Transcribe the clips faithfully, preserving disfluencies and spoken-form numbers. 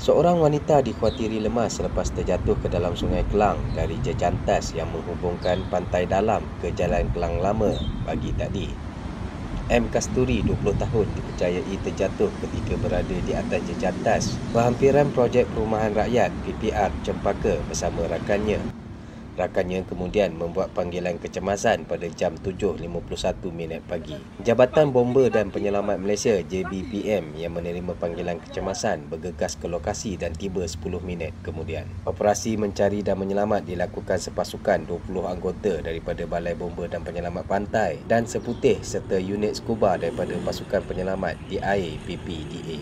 Seorang wanita dikhawatiri lemas selepas terjatuh ke dalam Sungai Kelang dari jejantas yang menghubungkan Pantai Dalam ke Jalan Kelang Lama pagi tadi. M. Kasturi, dua puluh tahun, dipercayai terjatuh ketika berada di atas jejantas berhampiran projek perumahan rakyat P P R Cempaka bersama rakannya. Rakannya kemudian membuat panggilan kecemasan pada jam tujuh lima puluh satu minit pagi. Jabatan Bomba dan Penyelamat Malaysia J B P M yang menerima panggilan kecemasan bergegas ke lokasi dan tiba sepuluh minit kemudian. Operasi mencari dan menyelamat dilakukan sepasukan dua puluh anggota daripada Balai Bomba dan Penyelamat Pantai dan Seputih serta unit skuba daripada Pasukan Penyelamat di Air P P D A.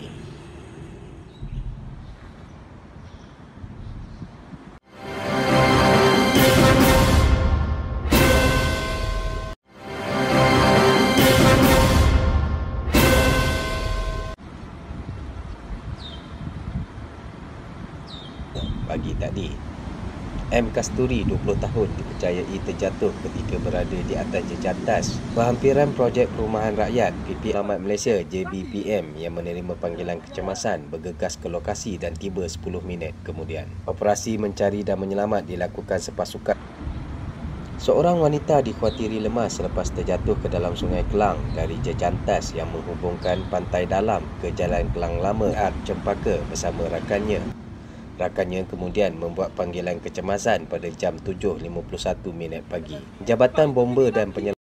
Pagi tadi, M. Kasturi, dua puluh tahun, dipercayai terjatuh ketika berada di atas jejantas berhampiran projek perumahan rakyat P P R Malaysia J B P M yang menerima panggilan kecemasan bergegas ke lokasi dan tiba sepuluh minit kemudian. Operasi mencari dan menyelamat dilakukan sepasukan. Seorang wanita dikhawatiri lemas selepas terjatuh ke dalam Sungai Kelang dari jejantas yang menghubungkan Pantai Dalam ke Jalan Kelang Lama Cempaka bersama rakannya. Rakannya kemudian membuat panggilan kecemasan pada jam tujuh lima puluh satu minit pagi. Jabatan Bomba dan Penyelamat